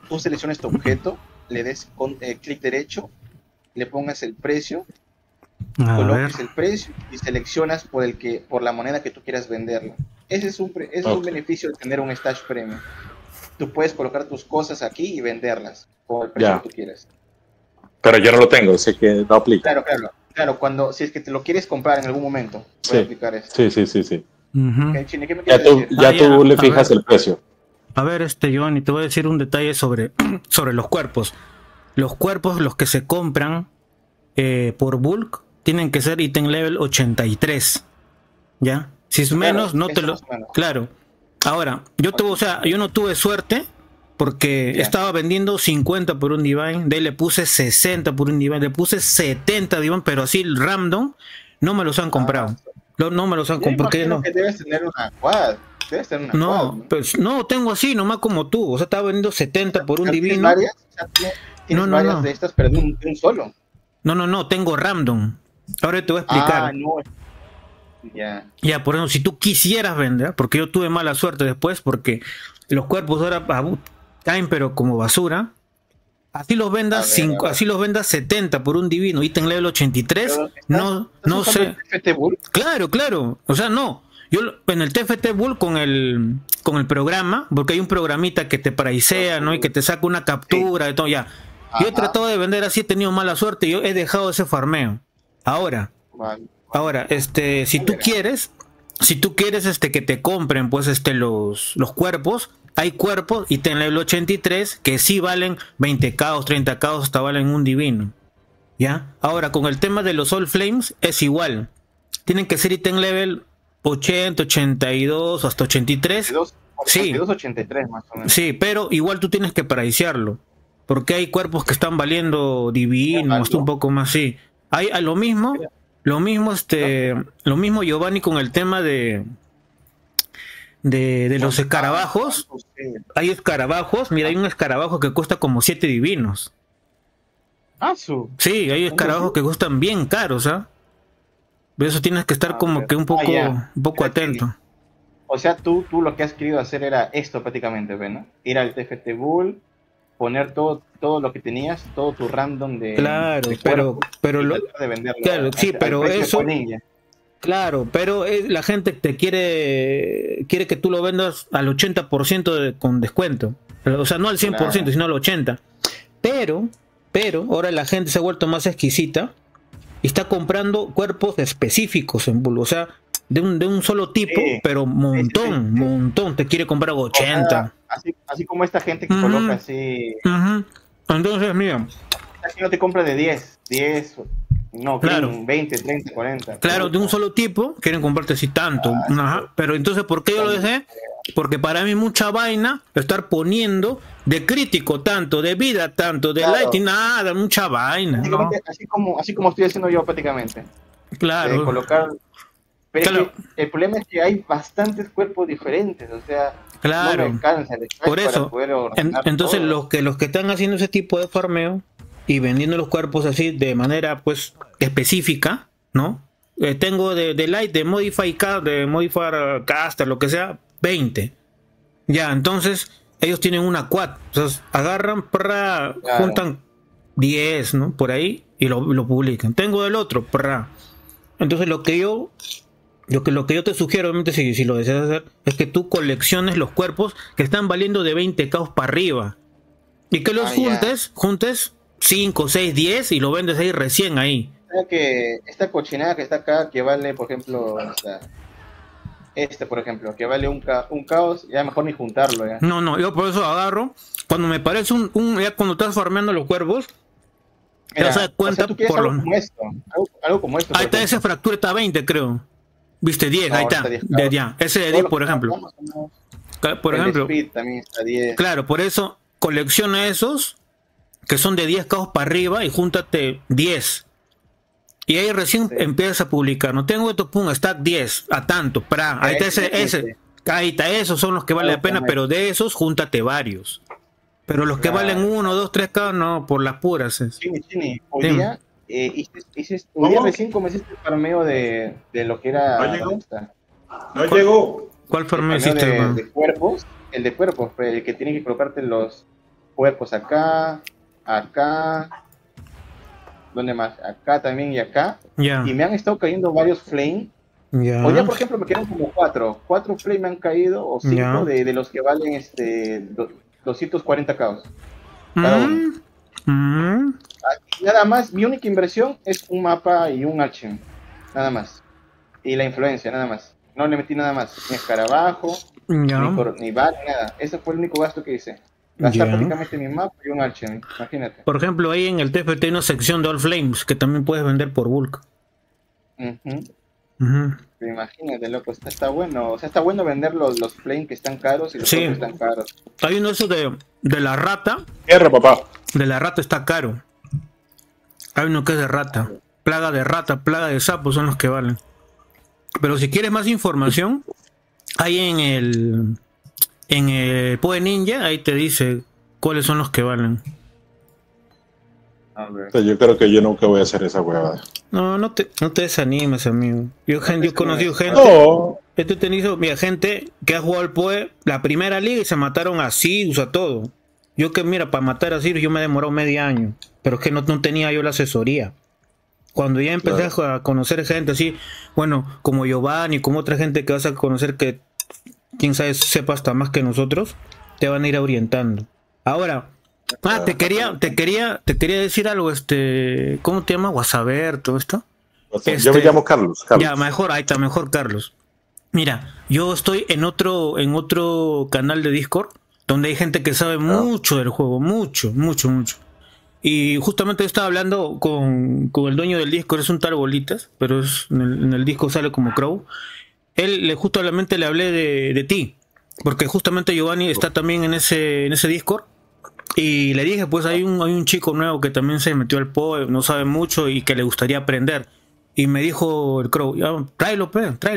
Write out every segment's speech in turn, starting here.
tú selecciones tu objeto, le des con clic derecho, le pongas el precio, A ver. coloques el precio y seleccionas por la moneda que tú quieras venderla. Ese es un Ok, beneficio de tener un stash premium. Tú puedes colocar tus cosas aquí y venderlas por el precio que ya. tú quieras. Pero yo no lo tengo, así que no aplica. Claro, si es que te lo quieres comprar en algún momento, puede Sí, aplicar esto. sí, sí, sí, sí. Ujú. ¿Ok, Chini, qué me quieres decir? Ah, Ya tú ya, le fijas el precio. a ver, Giovanni, te voy a decir un detalle sobre, sobre los cuerpos. Los cuerpos, los que se compran por bulk, tienen que ser ítem level 83. ¿Ya? Si es Claro, menos, no te eso lo... más o menos. Claro. Ahora, o sea, yo no tuve suerte porque Ya. estaba vendiendo 50 por un Divine, de ahí le puse 60 por un Divine, le puse 70 Divine, pero así random, no me los han Ah, comprado. No me los han yo comprado, porque imagino no. que debes tener una quad. Debes tener una quad, No, ¿no? pues no, tengo así, nomás como tú. O sea, estaba vendiendo 70 por un Pero tienes divino. varias, o sea, No, tienes no, varias no. de estas, pero de un solo. No, tengo random. Ahora te voy a Ah, explicar. no, ya. Ya, por ejemplo, si tú quisieras vender, porque yo tuve mala suerte después, porque los cuerpos ahora caen pero como basura. Así los vendas A 5, ver. así los vendas 70 por un divino, ítem level 83, Pero estás no usando el sé. TFT Bull. Claro. O sea, no. Yo en el TFT Bull con el programa, porque hay un programita que te paraicea, ¿no? Y que te saca una Sí. captura de todo, ya. Yo he Ajá. tratado de vender así, he tenido mala suerte, yo he dejado ese farmeo. Ahora, Vale. si tú Mira. quieres, que te compren pues los cuerpos, hay cuerpos y ten el 83 que sí valen 20k o 30k, hasta valen un divino. ¿Ya? Ahora, con el tema de los All Flames es igual. Tienen que ser item level 80, 82 hasta 83. 82, Sí, 82, 83 más o menos. sí, pero igual tú tienes que pricearlo. Porque hay cuerpos que están valiendo divino, hasta un ¿Algo? poco más, sí. Hay a ¿No? lo mismo Giovanni con el tema de los escarabajos. ¿Cuánto sé? Hay escarabajos, mira, hay un escarabajo que cuesta como 7 divinos. Ah, su. Sí, hay ¿Tanto así? escarabajos que cuestan bien caros, ¿ah? De eso tienes que estar A como ver. que Ya. un poco Mira, Chini. atento. O sea, tú lo que has querido hacer era esto prácticamente, ¿ves, no? Ir al TFT Bull, poner todo lo que tenías, todo tu random Claro, de cuerpos pero y tratar de venderlo claro, sí, al pero precio de eso, Polilla. claro, pero la gente quiere que tú lo vendas al 80% con descuento. O sea, no al 100%, Claro. sino al 80%. Pero, ahora la gente se ha vuelto más exquisita y está comprando cuerpos específicos en bulk. O sea, de un solo tipo, Sí, pero sí. montón. Te quiere comprar O sea, 80. así como esta gente que coloca Ujú, así, ujú. Entonces, mira, así no te compra de 10, no, claro. quieren 20, 30, 40, Claro, de un puta. solo tipo, quieren comprarte así tanto. Ah, Ajá. Pero entonces, ¿por qué yo lo son- dejé? Porque para mí mucha vaina estar poniendo de crítico tanto, de vida tanto, de lighting, claro, nada, mucha vaina, ¿no? prácticamente así como estoy haciendo yo prácticamente, de Claro, colocar, pero es claro, que el problema es que hay bastantes cuerpos diferentes, o sea, no me claro. alcanza el Por espacio para eso. poder ordenar Entonces, todo. los que están haciendo ese tipo de farmeo y vendiendo los cuerpos así de manera, pues, específica, ¿no? Tengo de light, de modifier caster, lo que sea, 20. Ya, entonces ellos tienen una quad. O sea, agarran, Claro, juntan 10, ¿no? Por ahí y lo publican. Tengo del otro, entonces lo que yo te sugiero, obviamente, si lo deseas hacer, es que tú colecciones los cuerpos que están valiendo de 20k para arriba. Y que los ya. juntes 5 6 10 y lo vendes ahí recién ahí. O sea que esta cochinada que está acá, que vale, por ejemplo, por ejemplo, que vale un caos, ya mejor ni juntarlo, ya. No, yo por eso agarro. Cuando me parece ya cuando estás farmeando los cuervos, te vas a dar Mira, o sea, cuenta tú quieres por algo lo. como esto, algo como esto, Ahí por está, esa ejemplo. fractura está a 20, creo. Viste, 10, No, ahí ahora está está. 10 De caos. ya. Ese de Todo 10, lo que por está ejemplo. acá, más o menos, Por el de ejemplo, Speed también está 10. claro, por eso colecciona esos que son de 10 caos para arriba y júntate 10. Y ahí recién Sí. empiezas a publicar. No tengo esto, pum, stack 10, a tanto, ahí está Sí, ahí está, esos son los que valen la algo pena, como pero esto. de esos, júntate varios. Pero los que valen Claro. 1, 2, 3 k no, por las puras es. Chini, hoy Dime. día, hoy día recién comenzaste el farmeo de lo que No era, ¿dónde llegó. está? No ¿Cuál, llegó. cuál El farmeo farmeo hiciste, hermano? de cuerpos, el de cuerpos, pues, el que tiene que colocarte cuerpos acá, acá, ¿dónde más? Acá también y acá. Ya. Y me han estado cayendo varios flame. Ya. Hoy día, por ejemplo, me quedan como 4 flame me han caído, o 5 Ya. de los que valen 240 caos cada uno. Nada más, mi única inversión es un mapa y un archive, nada más. Y la influencia, nada más. No le metí nada más, ni escarabajo, Ya. ni bar, nada. Ese fue el único gasto que hice. Gastar Ya. prácticamente mi mapa y un archive, imagínate. Por ejemplo, ahí en el TFT hay una sección de All Flames que también puedes vender por bulk. Imagínate, loco, está bueno. O sea, está bueno vender los flame que están caros y los Sí. otros que están caros. Hay uno de esos de la rata. Tierra, papá. De la rata está caro. Hay uno que es de rata. Plaga de rata, plaga de sapo son los que valen. Pero si quieres más información, hay en el Poe Ninja, ahí te dice cuáles son los que valen. A ver. O sea, yo creo que yo nunca voy a hacer esa huevada. No te desanimes, amigo. Yo he conocido gente. No. He tenido, mira, gente que ha jugado al Poe la primera liga y se mataron a Sirius, a todo. Yo que, mira, para matar a Sirius yo me he demorado medio año. Pero es que no tenía yo la asesoría. Cuando ya empecé a conocer gente así, bueno, como Giovanni, como otra gente que vas a conocer que, quién sabe, sepa hasta más que nosotros, te van a ir orientando. Ahora, te quería decir algo, ¿cómo te llamas? Guasaber, todo esto. O sea, yo me llamo Carlos. Ya, mejor, ahí está, mejor Carlos. Mira, yo estoy en otro canal de Discord donde hay gente que sabe mucho del juego, mucho. Y justamente estaba hablando con el dueño del Discord, es un tal Bolitas, pero en el disco sale como Crow. Justamente le hablé de ti, porque justamente Giovanni está también en ese Discord. Y le dije, pues hay un chico nuevo que también se metió al PoE, no sabe mucho y que le gustaría aprender. Y me dijo el Crow, tráelo.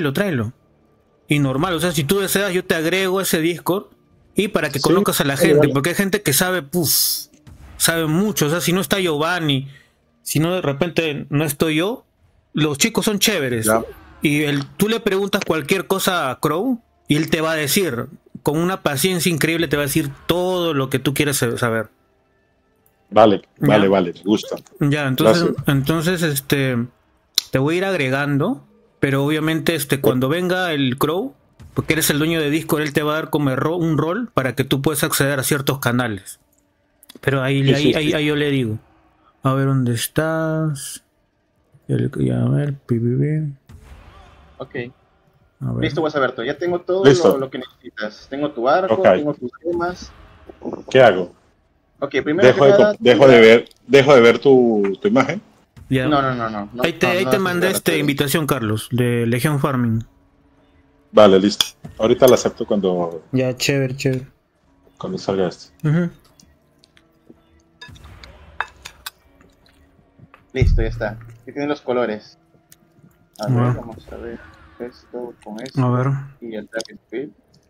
Y normal, o sea, si tú deseas, yo te agrego a ese Discord y para que conozcas a la gente, porque hay gente que sabe mucho. O sea, si no está Giovanni, si no de repente no estoy yo, los chicos son chéveres. Ya. Y tú le preguntas cualquier cosa a Crow y él te va a decir, con una paciencia increíble, te va a decir todo lo que tú quieres saber. Vale, Ya. me gusta. Ya, entonces te voy a ir agregando, pero obviamente cuando venga el Crow, porque eres el dueño de Discord, él te va a dar como un rol para que tú puedas acceder a ciertos canales. Pero ahí yo le digo. A ver, ¿dónde estás? A ver, Ok. a ver. Listo, Guasaberto. Ya tengo todo lo que necesitas. Tengo tu arco, tengo tus gemas. ¿Qué hago? Ok, primero que nada... Dejo de ver tu imagen. Ya. No. Ahí te mandé invitación, Carlos, de Legion Farming. Vale, listo. Ahorita la acepto cuando Ya, chévere. salga esto. Listo, ya está. Aquí tienen los colores. A ver, Ah. vamos a ver esto con esto. A ver. Y el target speed.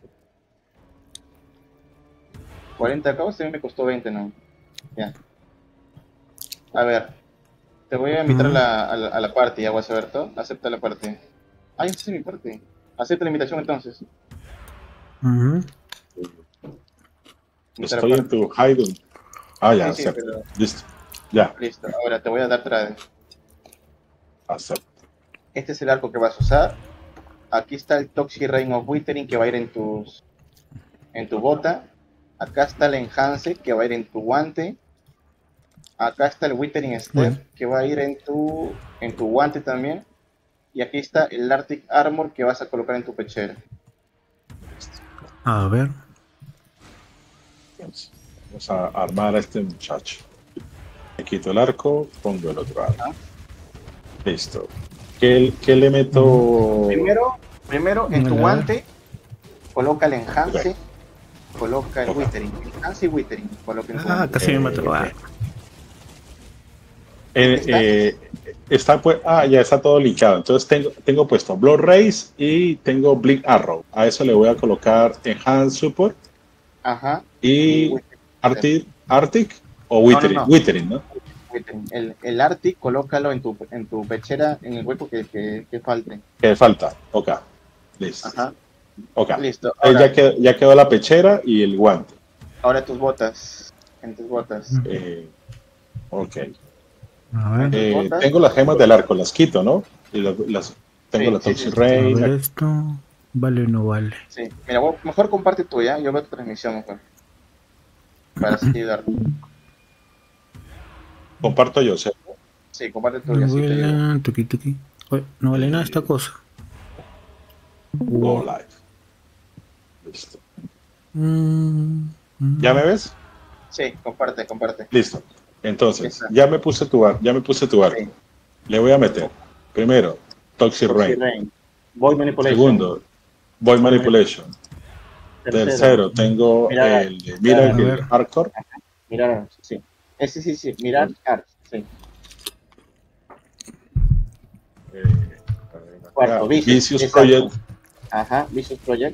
40 cabos también me costó 20, ¿no? Ya. A ver. Te voy a invitar a la party, ya Guasaberto. Acepta la party. Ah, esta es mi party. Acepta la invitación entonces. Estoy en tu Haydn. Ah, ya, Sí, acepto. pero... Listo. Ya, Listo. Ahora te voy a dar trade. acepto. Este es el arco que vas a usar. Aquí está el Toxic Rain of Withering que va a ir en tu bota. Acá está el Enhance que va a ir en tu guante. Acá está el Withering Step que va a ir en tu guante también. Y aquí está el Arctic Armor que vas a colocar en tu pechera. A ver. Vamos a armar a este muchacho. Le quito el arco, pongo el otro arco. Listo. ¿Qué le meto? Primero en tu guante, coloca el Enhance, coloca el Withering. Enhance y Withering. Coloca en tu guante. Casi me mató. Está pues, ya está todo linkeado. Entonces tengo puesto Blood Race y tengo Blink Arrow. A eso le voy a colocar Enhanced Support. Ajá. Y Arctic o Withering. No. Withering, ¿no? El Arctic, colócalo en tu pechera, en el hueco que falte. Que falta. Ok. Listo. Ajá. Ok. Listo. Ahora, Ya quedó la pechera y el guante. ahora tus botas. En tus botas. Ok. A ver, Tengo las gemas del arco, las quito, ¿no? Y tengo Sí, la sí, Toxic sí, sí. a Rain. ver esto. ¿Vale o no vale? Sí. Mira, mejor comparte tuya. Yo veo tu transmisión mejor. Para así ayudarte. Comparto yo, ¿cierto? Sí, comparte tuya, No así te ayudo. vuela, tuki tuki. Oye, no vale nada esta cosa. Go Wow. live. Listo. Mm, ¿Ya me ves? Sí, comparte, comparte. Listo. Entonces, Está. ya me puse tu arco. Sí. Le voy a meter, primero, Toxic Toxic Rain. Rain. Void Manipulation. Segundo, Void Void Manipulation. Tercero. Tercero, tengo Mirar, el mirar, a ver. Miracle Hardcore. mirar, sí. Ese sí, sí. Mirar Art. Sí. Eh, Cuarto, Vicious. Vicious Exacto. Project. Ajá, Vicious Project.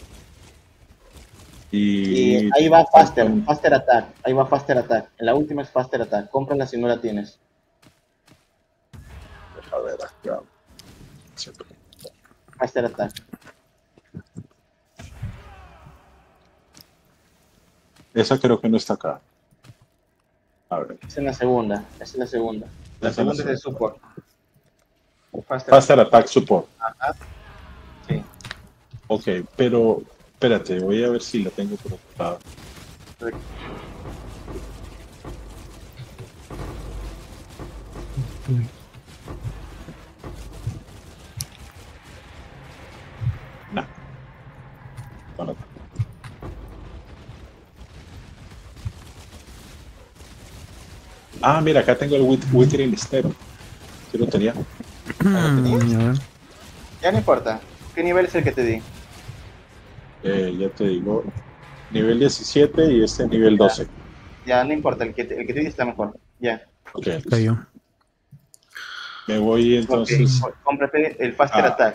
Y Y ahí va Faster, Phantom. Faster Attack. Ahí va Faster Attack. En la última es Faster Attack. Cómprala si no la tienes. A ver, acá. Faster Attack. Esa creo que no está acá. A ver. Esa es la segunda. Esa es la segunda. La Esa es la segunda es de segunda. support. Faster Attack Support. Ajá. Sí. Ok, pero espérate, voy a ver si la tengo por otro lado. No, no la tengo. Ah, mira, acá tengo el Withering Step. ¿Sí lo tenía? A ver. Ya no importa. ¿Qué nivel es el que te di? Ya te digo, nivel 17 y este nivel 12. Ya no importa. El que te di está mejor. Ya. Ok, Cayó. me voy Ok. entonces Cómprate el Faster Attack.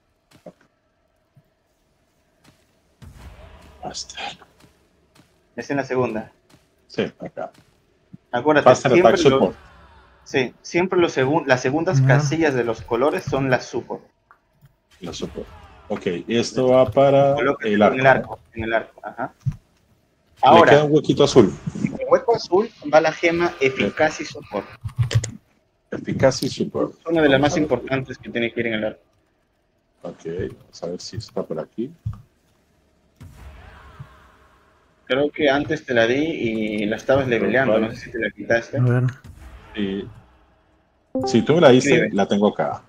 hasta. Es en la segunda. Sí, acá. Acuérdate, Faster Attack Support. sí, siempre las segundas casillas de los colores son las support. La support. Ok, esto va para el Colócatelo arco. en el ¿no? arco, en el arco. Ajá. Le queda Ahora, un huequito azul. en el hueco azul va la gema eficaz y support. Eficacia y support. Es una de las Vamos más a ver. importantes que tiene que ir en el arco. Ok, vamos a ver si está por aquí. Creo que antes te la di y la estabas leveleando, no sé si te la quitaste. A ver. Y si tú me la diste, Escribe. la tengo acá.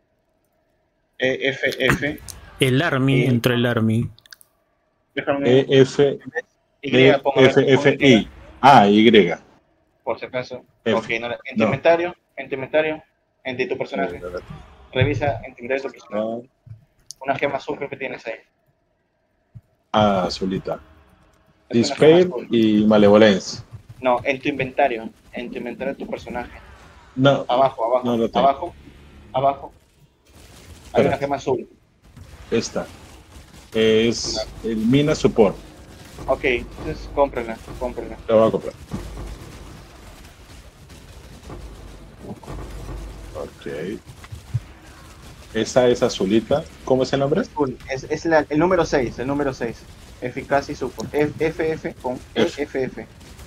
EFF. El Army, entró el Army. Déjame. EF, Y, pongo a ver, pon Y, EFFI. Ah, Y. por si acaso. F. Ok, no, en tu No. inventario, en tu personaje. Revisa en tu inventario de tu personaje. Una gema azul creo que tienes ahí. Ah, azulita. Es una gema Despair azul. y Malevolence. No, en tu inventario de tu personaje. No, Abajo, no lo tengo. abajo. Hay Espera. una gema azul. Esta es el Mina Support. Ok, entonces cómprala. La voy a comprar. Ok. Esta es azulita. ¿Cómo es el nombre? Azul. Es el número 6, Eficaz y support. FF con EFF.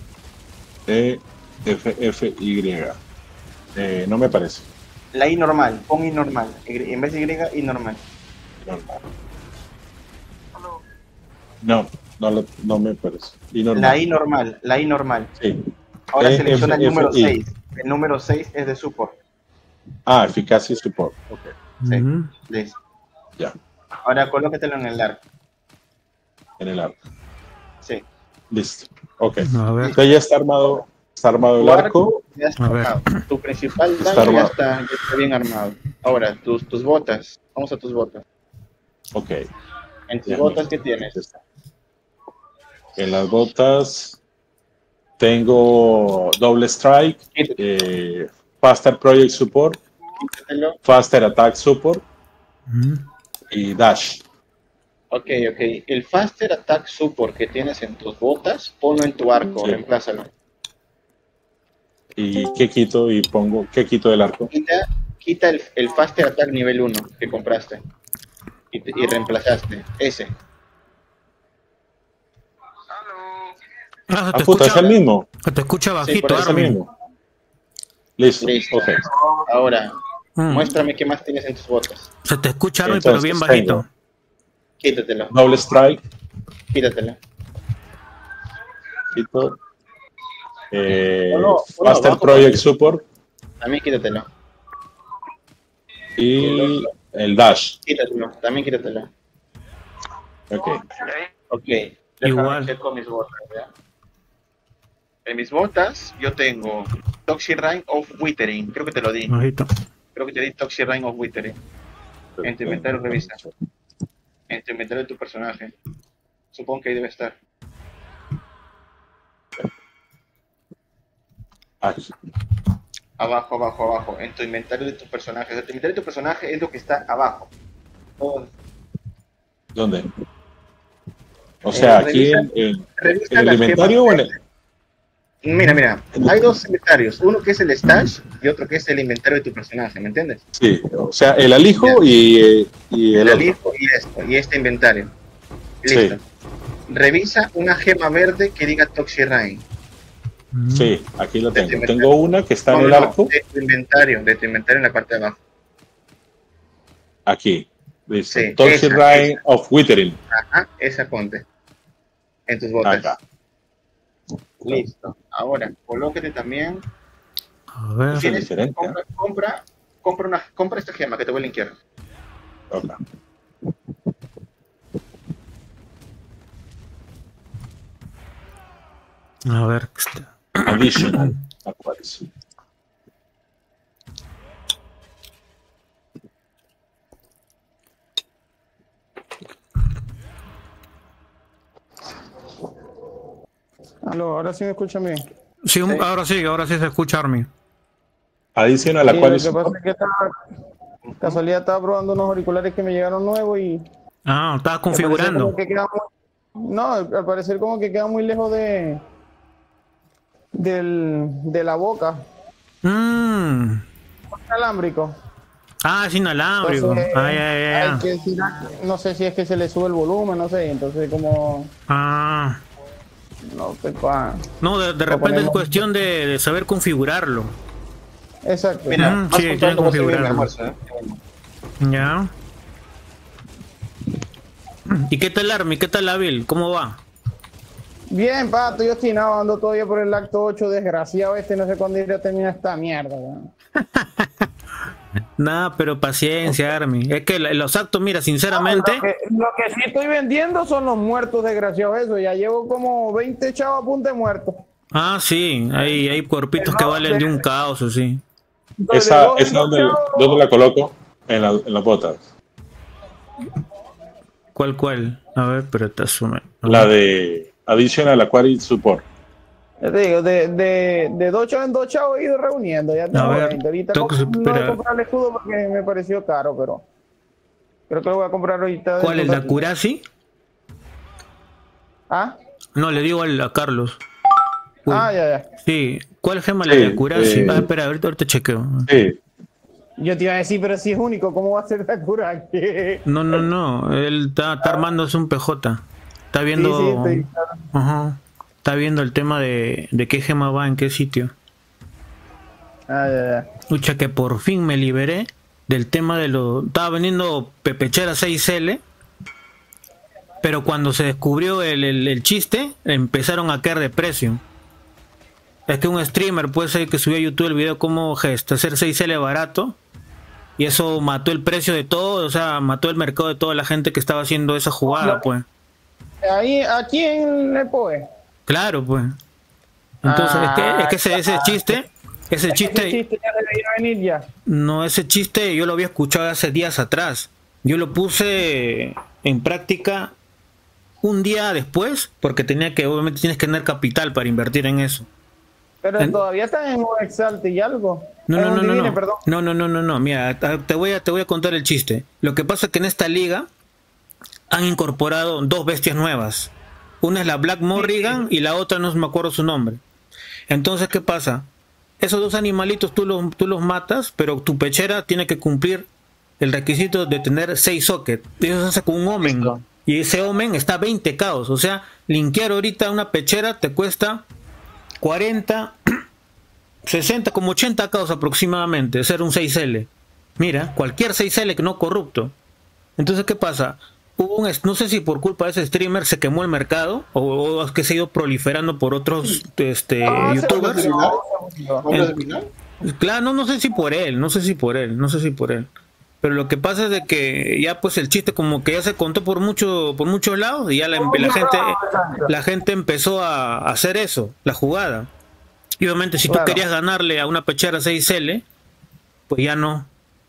EFFY. No me parece. La I normal, pon I normal. En vez de Y, I normal. Normal. No me parece. Y normal. La I normal. Sí. Ahora selecciona el número EFFI. 6. El número 6 es de support. Ah, eficacia y support. Ok. Sí, Ujú. listo. Ya. Ahora colócatelo en el arco. En el arco. Sí. Listo. Ok. A ver. Entonces ya está armado el Tu arco. ya está A ver. armado. Tu principal Está daño ya armado. está bien armado. Ahora, tus botas. Vamos a tus botas. Ok. En tus Ya, botas, listo. ¿qué tienes? En las botas tengo doble strike, faster project support, Quítatelo. faster attack support Ujú. y dash. Ok. El Faster Attack Support que tienes en tus botas, ponlo en tu arco, Sí. reemplázalo. ¿Y qué quito y pongo? ¿Qué quito del arco? Quita el Faster Attack nivel 1 que compraste y reemplazaste ese. Ah, Ah, puta, es el mismo. te escucha Sí, bajito, por Es eso el Armin. mismo. Listo. Listo. Ok. Ahora, Mm. muéstrame qué más tienes en tus botas. Se te escucha, Armin, pero bien Entonces bajito. tengo Quítatelo, Double Strike, quítatelo. quito, Uno Faster abajo Project también. Support También quítatelo. y el Dash. Quítatelo, también quítatelo. Ok. Ok, déjame Igual. checo mis botas, ¿ya? En mis botas yo tengo Toxic Rain of Withering, creo que te lo di. Bajito. Creo que te di Toxic Rain of Withering. En tu inventario revisa. En tu inventario de tu personaje. Supongo que ahí debe estar. Aquí. Abajo, abajo, abajo. En tu inventario de tu personaje. O sea, tu inventario de tu personaje es lo que está abajo. Todo. ¿Dónde? O sea, aquí revisa en el las inventario o en el. Mira, hay dos inventarios. Uno que es el stash y otro que es el inventario de tu personaje, ¿me entiendes? Sí, o sea, el alijo y el otro. alijo y este inventario. Listo. Sí. Revisa una gema verde que diga Toxic Rain. Sí, aquí lo De tu tengo. inventario. Tengo una que está en el No, arco. de tu inventario en la parte de abajo. Aquí. Listo. Sí, Toxic esa, Rain of Withering. Ajá, esa ponte. En tus botas. Acá. Listo. Ahora, colóquete también. A ver. Es diferente. Compra esta gema que te voy a linkear. Acá. A ver. Additional. Aquarius. Aló, ahora sí me escuchan bien. Sí, ahora sí se escucha, Armin. Adicional Sí, Aquarius. lo que pasa es que casualidad estaba probando unos auriculares que me llegaron nuevos y Ah, estabas al parecer configurando. como que queda no, al parecer como que queda muy lejos de la boca, Mm. inalámbrico. Ah, es inalámbrico. Entonces, Ah, ya. hay que no sé si es que se le sube el volumen, no sé, entonces como Ah. no sé pa. No, de repente es ponemos- cuestión de saber configurarlo. Exacto. Mira, Mm, vas sí, comprando tienes que cómo se ve mi configurarlo. almuerzo, ¿eh? Ya. ¿Y qué tal, Armin? ¿Qué tal, Avil? ¿Cómo va? Bien, pa, estoy obstinado, ando todavía por el acto 8, desgraciado no sé cuándo iré a terminar esta mierda, weón. Nada, pero paciencia, Armin. Es que los actos, mira, sinceramente. Lo que sí estoy vendiendo son los muertos, desgraciados, eso. Ya llevo como 20 chavos a punto de muertos. Ah, sí, hay cuerpitos que valen de un caos, así. Esa ¿dónde la coloco? En las botas. ¿Cuál? A ver, pero te asume. La de Additional Aquarius Support. Ya te digo, de 2 chavos en 2 chavos he ido reuniendo. Ya tengo A ver, 20. Ahorita tengo que no voy a esperar. comprar el escudo porque me pareció caro, pero creo que lo voy a comprar ahorita. ¿Cuál, el de Dakurasi? ¿Ah? No, le digo a Carlos. Uy. Ah, ya. Sí, ¿cuál gema Sí, la Dakurasi? eh, Espera, ahorita chequeo. Sí. Yo te iba a decir, pero si es único, ¿cómo va a ser Sakura? No, él está armándose un PJ. Está viendo. Sí, estoy... Ajá. Está viendo el tema de qué gema va en qué sitio. Ah, ya. Lucha que por fin me liberé del tema de lo. Estaba vendiendo pepechera 6L. Pero cuando se descubrió el chiste, empezaron a caer de precio. Es que un streamer puede ser que subió a YouTube el video como hacer 6L barato. Y eso mató el precio de todo, o sea, mató el mercado de toda la gente que estaba haciendo esa jugada, pues. Ahí, aquí en el POE. Claro, pues. Entonces, es que ese chiste, Ese chiste ya debería venir ya. no, ese chiste yo lo había escuchado hace días atrás. Yo lo puse en práctica un día después, porque obviamente tienes que tener capital para invertir en eso. Pero todavía están en un Exalte y algo. No. Mira, te voy a contar el chiste. Lo que pasa es que en esta liga han incorporado 2 bestias nuevas. Una es la Black Morrigan y la otra no me acuerdo su nombre. Entonces, ¿qué pasa? Esos 2 animalitos tú los matas, pero tu pechera tiene que cumplir el requisito de tener 6 sockets. Eso se hace con un Omen. Y ese Omen está a 20 caos. O sea, linkear ahorita una pechera te cuesta 40, 60, como 80 caos aproximadamente, ser un 6L. Mira, cualquier 6L que no corrupto. Entonces, ¿qué pasa? No sé si por culpa de ese streamer se quemó el mercado o es que se ha ido proliferando por otros youtubers. Claro, no sé si por él. Pero lo que pasa es de que ya pues el chiste como que ya se contó por muchos lados y ya la gente empezó a hacer eso, la jugada. Y obviamente si tú querías ganarle a una pechera 6L, pues ya no.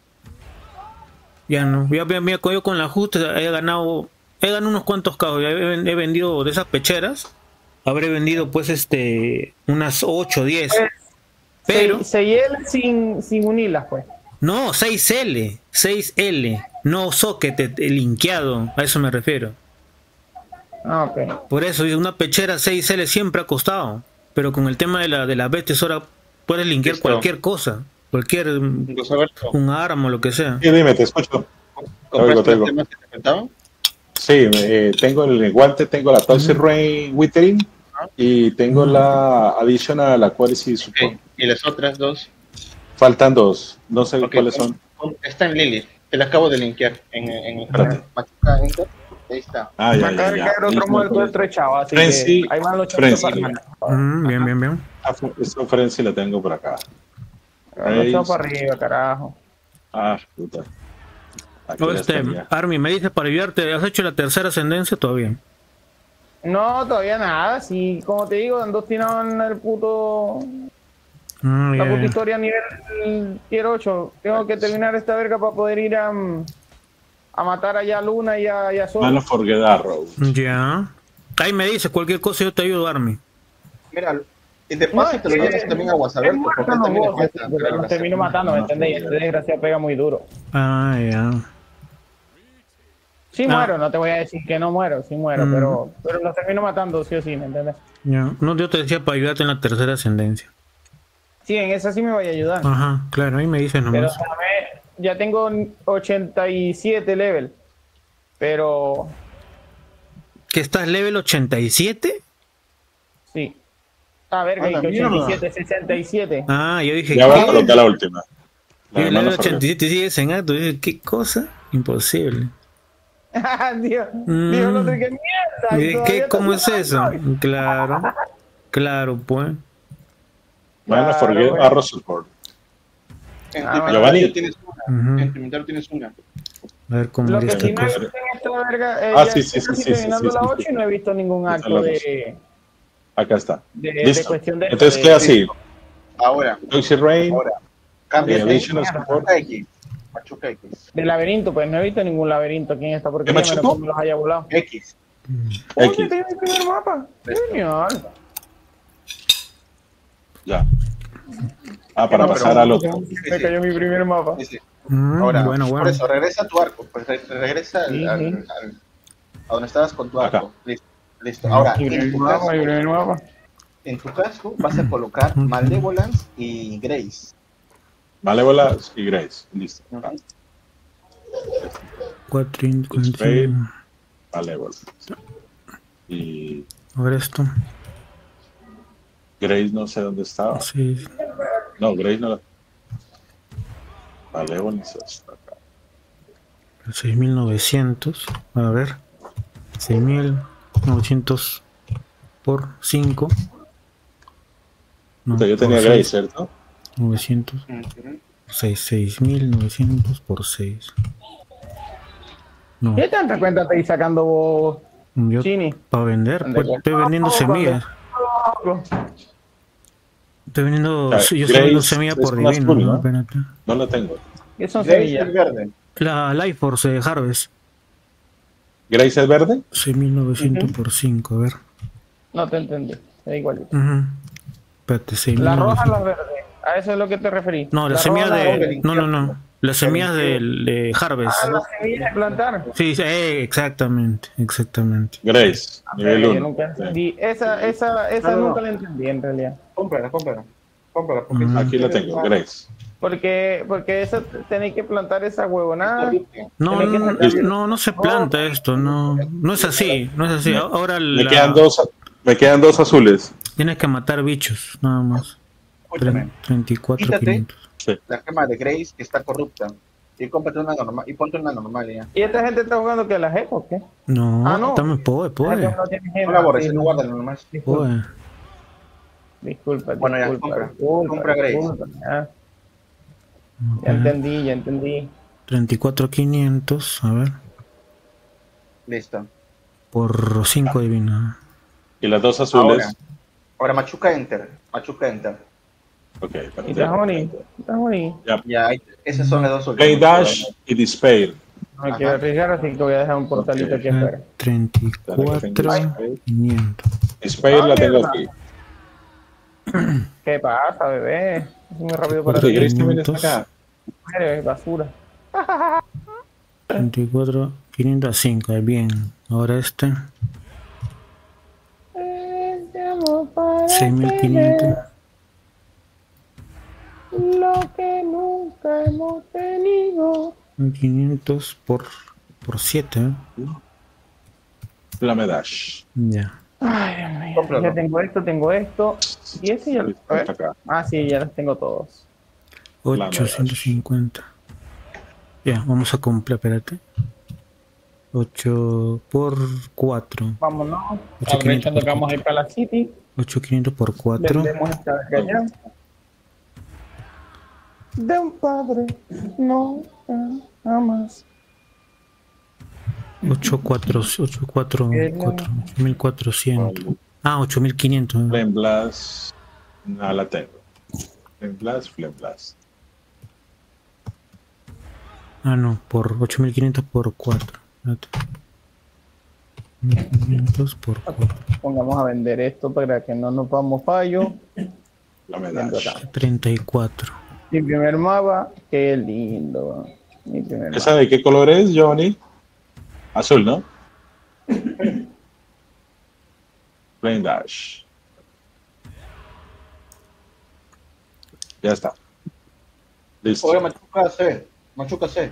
Ya yo con la justa he ganado unos cuantos caos, he vendido de esas pecheras, habré vendido pues unas 8 o 10. Pero 6L sin unirlas pues. No, 6L, no socket linkeado, a eso me refiero. Ah, ok. Por eso una pechera 6L siempre ha costado, pero con el tema de las bestias ahora puedes linkear cualquier cosa, un arma o lo que sea. Sí, dime, te escucho. ¿Compraste el tema que te faltaba? Sí, tengo el guante, tengo la Toxic Rain Withering y tengo la Additional Aquatic Support. ¿Y las otras dos? Faltan dos, no sé cuáles son. Está en Lilith, te la acabo de linkear en Machuca Enter. Ahí está. Ah, ya. Otro muerto estrechado, así Frenzy, que ahí van los Frenzy. Bien. Esta Frenzy la tengo por acá. Echado para arriba, carajo. Ah, puta. Aquí No, Army, me dice para ayudarte, ¿has hecho la tercera ascendencia todavía? No, todavía nada. Sí, como te digo, ando obstinado en el puto... La puta historia a nivel tier 8. Tengo que terminar esta verga para poder ir a matar allá a Luna y a Sol. Man for Get Arrow. Ya. Ahí me dice cualquier cosa, yo te ayudo, Army. Mira, y de paso te lo llevas también a Guasaber, porque también le cuesta. Los termino matando, ¿me entendéis? Este desgraciado pega muy duro. Ah, ya. Sí muero, no te voy a decir que no muero, sí muero, pero los termino matando sí o sí, ¿me entiendes? Ya. No, yo te decía para ayudarte en la tercera ascendencia. Sí, en esa sí me voy a ayudar. Ajá, claro, ahí me dices nomás. Pero ya tengo 87 level, pero... ¿Que estás level 87? Sí. A ver, que 87, 67. Ah, yo dije... Ya va a colocar la última. El level 87 sigue en alto. Dije, ¿qué cosa? Imposible. Dios, no sé qué mierda. ¿Cómo es eso? Claro, pues. Man for Get Arrow Support. En Giovanni. tu tienes una. En tu inventario tienes una. A ver cómo Lo que esta sí no he cosa. visto en esta verga, sí. terminando la 8 y no he visto ningún acto Acá está. de cuestión de... Entonces queda así. Ahora. Toxic Rain. Cambia Additional Support. Machuca X. De laberinto, pues no he visto ningún laberinto aquí en esta porque ¿Qué ya Machuco? me los haya volado. X. Oye, tengo mi primer mapa. Genial. Ya. para pasar al otro. Me cayó mi primer mapa. Ahora, bueno. por eso, regresa a tu arco. Pues regresa a donde estabas con tu arco. Listo. Ahora, en tu casco vas a colocar Malevolence y Grace. Malevolence y Grace. Listo. 4 Malevolence. Y a ver esto. Grace no sé dónde estaba. Sí. No, Grace no la... Malevolence está acá. 6900. A ver. 6900 por 5. No, yo tenía Grace, ¿cierto? 900. 6900 por 6. No. ¿Qué tanta cuenta estáis sacando vos, Yo Chini? para vender, pues, estoy vendiendo semillas. Estoy vendiendo, yo estoy vendiendo semillas por divino. Azul, ¿no? Espérate. No la tengo. ¿Qué son Grace semillas? es verde. La Life Force de Harvest. ¿Grace es verde? 6900 por 5, a ver. No te entendí, es igualito. Espérate, La roja 6900. o la verde, a eso es lo que te referí. No, las semillas de... No. Las semillas de Harvest. Las semillas de plantar. Sí, exactamente. Grace, nivel Yo 1. nunca entendí. Esa nunca la entendí en realidad. Cómprala. Aquí la tengo, Grace. Porque eso tenéis que plantar esa huevonada. No, Tenés que no, sacarle- no se planta esto, no es así, no es así. Ahora Me quedan dos azules. tienes que matar bichos, nada más. Escúchame. 34, Quítate. 500. La gema de Grace que está corrupta. Y cómprate una normal. Y ponte una normal ya. ¿Y esta gente está jugando que la jefa o qué? No, Ah, no. también puede. La gente no tiene No gema, la borres, sí, no guárdala nomás. Disculpa, disculpa. Bueno, ya, compra Grace. Ya. Ya entendí, ya entendí. 34, 500, a ver, Listo. por 5 divinas. Y las dos azules. Ahora Machuca Enter. Machuca Enter. Ok, Y espérate. está bonito, está bonito. Ya, esas son las dos Flame últimas. Dash y Despair. No me quiero arriesgar, así que voy a dejar un portalito aquí afuera. 34, 500. Despair la tengo aquí. ¿Qué pasa, bebé? Es muy rápido para Porque ti. Grace también está acá. Eres basura. 34, 500 a 5, bien. Ahora este, 6500. Lo que nunca hemos tenido. 500 por 7, ¿eh? Flame Dash. Ya. Ay, Dios mío. Cómpralo. Ya tengo esto. Y ese ya lo. A ver. Está acá. Ah, sí, ya los tengo todos. 850. Ya, vamos a comprar, espérate. 8 por 4. Vámonos. 8.500 Aprovechando que vamos a ir para la City. 8500 por 4. Vendemos esta verga ya. De un padre, no jamás. 8400. Ah, 8500. Flame Blast. No la tengo. Flame Blast, Flame Blast. Ah, no, por 8500 por 4. 1500 por 4. Pongamos a vender esto para que no nos vamos fallo. Flame Vendo Dash. acá. 34. Mi primer mapa, qué lindo. Mi primer ¿Esa mapa. de qué color es, Johnny? Azul, ¿no? Flame Dash. Ya está. Listo. Oye, Machuca C. Machuca C.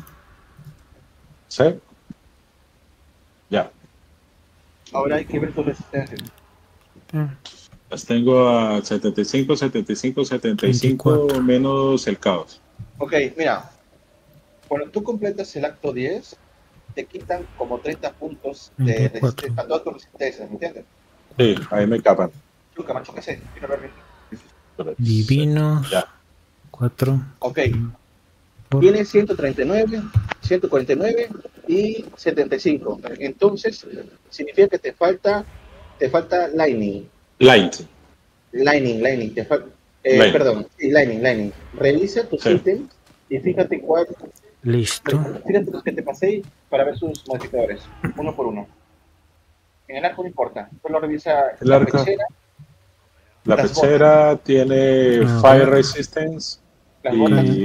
¿Sí? Ya. Ahora hay que ver tu resistencia. Las tengo a 75, 75, 75 34. menos el caos. Ok, mira. Cuando tú completas el acto 10, te quitan como 30 puntos de 24. resistencia a todas tus resistencias, ¿me entiendes? Sí, ahí me capan. Machuca C. Quiero ver bien. Divinos. Ya. 4. Ok. Por... Tiene 139, 149 y 75. Entonces, significa que te falta Lightning. Light. Lightning. Lightning. Perdón, sí, Lightning. Revisa tus Sí. ítems y fíjate Listo. fíjate los que te pasé para ver sus modificadores, uno por uno. En el arco no importa, solo revisa El la arco. pechera, La Las pechera tiene Ah, Fire bueno. Resistance las botas, y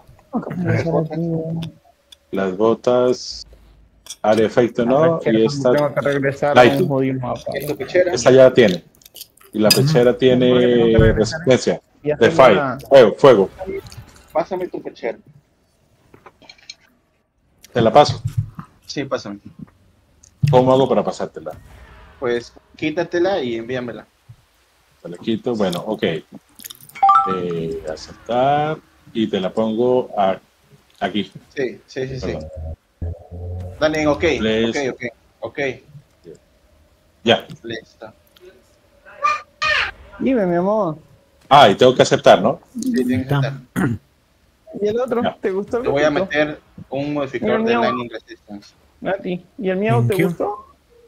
las botas área efecto no, y esta, Tengo que regresar Light. a un jodido mapa. tu pechera, esta ya la tiene. Y la pechera tiene resistencia Ya de tengo fire, la- fuego. pásame tu pechera. Te la paso. Sí, pásame. ¿Cómo hago para pasártela? Pues quítatela y envíamela. Te la quito. Bueno, ok. Aceptar y te la pongo aquí. Sí. Dale en OK. Please. Ok. Ya. Listo. Dime, mi amor. Ah, y tengo que aceptar, ¿no? Sí, tienes que estar. ¿Y el otro? Ya. ¿Te gustó el Te voy a gustito? meter un modificador de Mira, mira. Lightning Resistance. A ti. ¿Y el mío Thank te you. gustó?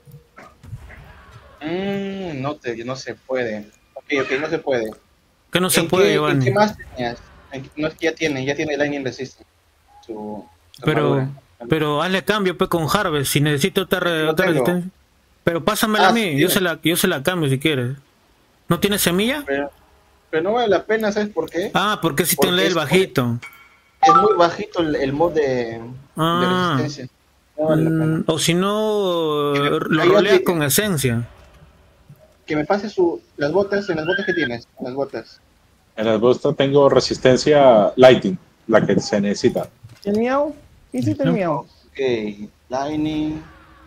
No se puede. Ok, no se puede. Que no se ¿En puede, qué, Giovanni. ¿En qué más tenías? No es que ya tiene Lightning Resistance. Su Pero, armadura. pero hazle cambio pues con Harvest. Si necesito otra lo tengo. resistencia. Pero pásamela a mí. Sí, Yo tiene. se la cambio si quieres. ¿No tiene semilla? Pero no vale la pena, ¿sabes por qué? Ah, porque si te Porque lee el es bajito. Es muy bajito el mod de resistencia. No vale la pena. O si no, Ahí lo ya roleas te- con esencia. Que me pase las botas, en las botas que tienes, las botas. En el busto tengo resistencia lighting, la que se necesita. ¿El miau? ¿Qué hiciste el miau? Ok, Lightning.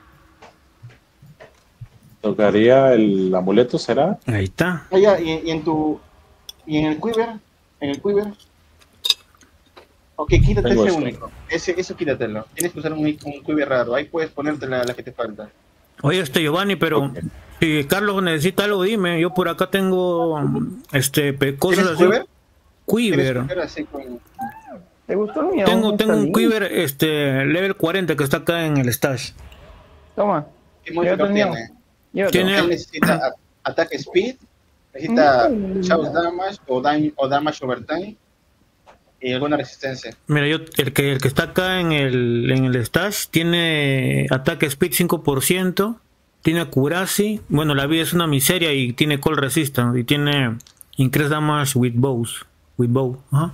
Tocaría el amuleto, ¿será? Ahí está. Ah, ya, y en tu. Y en el quiver. En el quiver. Ok, quítate Tengo ese esto. único. Eso quítatelo. Tienes que usar un quiver raro. Ahí puedes ponerte la que te falta. Oye, Giovanni, pero Ok. si Carlos necesita algo, dime. Yo por acá tengo cosas ¿Tienes así. quiver? Quiver. ¿Tienes quiver así con.? ¿Te gustó el miau? Tengo Está un lindo. quiver level 40 que está acá en el stash. Toma. ¿Qué Llévate modificador el miau. tiene? Llévatelo. Tiene- Él necesita attack speed, necesita shout damage o damage over time y alguna resistencia. Mira, el que está acá en el stash tiene ataque speed 5%, tiene accuracy, bueno, la vida es una miseria y tiene call resistance y tiene increase damage with bow. Ajá.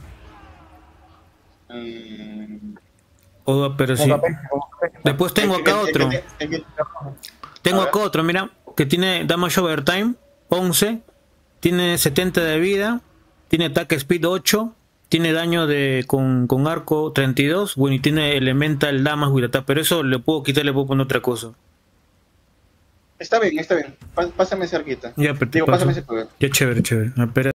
Mm, Pero sí. Después tengo acá otro. Tengo A ver. acá otro, mira, que tiene damage overtime 11, tiene 70 de vida, tiene ataque speed 8, tiene daño con arco 32, bueno, y tiene elemental damage with attack, pero eso le puedo quitar, le puedo poner otra cosa. Está bien, está bien. Pásame ese arquita. Ya, pero te Digo, paso. pásame ese poder. Ya, chévere. Espera.